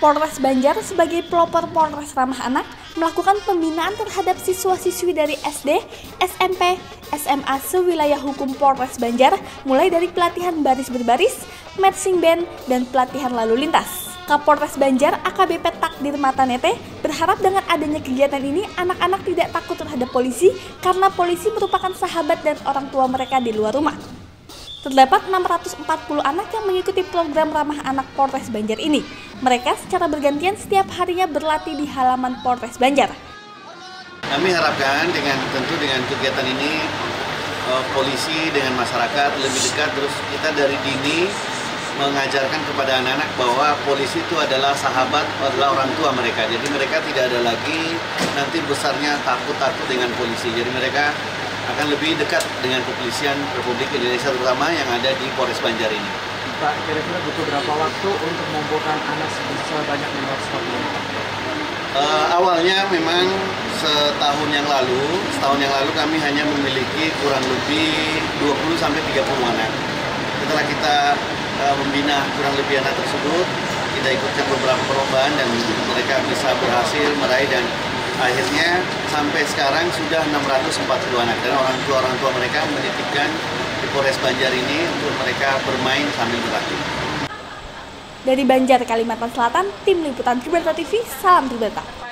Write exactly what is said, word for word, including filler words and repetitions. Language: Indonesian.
Polres Banjar sebagai pelopor Polres Ramah Anak melakukan pembinaan terhadap siswa-siswi dari S D, S M P, S M A sewilayah hukum Polres Banjar, mulai dari pelatihan baris berbaris, marching band, dan pelatihan lalu lintas. Kapolres Banjar A K B P Takdir Matanete berharap dengan adanya kegiatan ini anak-anak tidak takut terhadap polisi karena polisi merupakan sahabat dan orang tua mereka di luar rumah. Terdapat enam ratus empat puluh anak yang mengikuti program Ramah Anak Polres Banjar ini. Mereka secara bergantian setiap harinya berlatih di halaman Polres Banjar. Kami harapkan dengan tentu dengan kegiatan ini polisi dengan masyarakat lebih dekat, terus kita dari dini mengajarkan kepada anak-anak bahwa polisi itu adalah sahabat, adalah orang tua mereka. Jadi mereka tidak ada lagi nanti besarnya takut-takut dengan polisi. Jadi mereka akan lebih dekat dengan kepolisian Republik Indonesia, terutama yang ada di Polres Banjar ini. Pak, kira-kira butuh berapa waktu untuk mengumpulkan anak sebanyak lima ratus empat puluh? Uh, awalnya memang setahun yang lalu, setahun yang lalu kami hanya memiliki kurang lebih dua puluh sampai tiga puluh anak. Setelah kita uh, membina kurang lebih anak tersebut, kita ikutkan beberapa perlombaan dan mereka bisa berhasil meraih, dan akhirnya sampai sekarang sudah enam ratus empat puluh anak, dan orang tua orang tua mereka menitipkan di Polres Banjar ini untuk mereka bermain sambil berlatih. Dari Banjar, Kalimantan Selatan, Tim Liputan Tribrata T V, salam Tribrata.